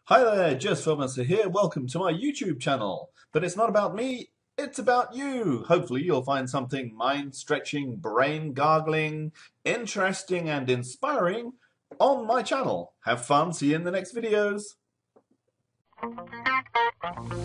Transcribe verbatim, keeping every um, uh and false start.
Hi there, just Feldmesser here. Welcome to my YouTube channel. But it's not about me, it's about you. Hopefully you'll find something mind-stretching, brain-gargling, interesting and inspiring on my channel. Have fun, see you in the next videos.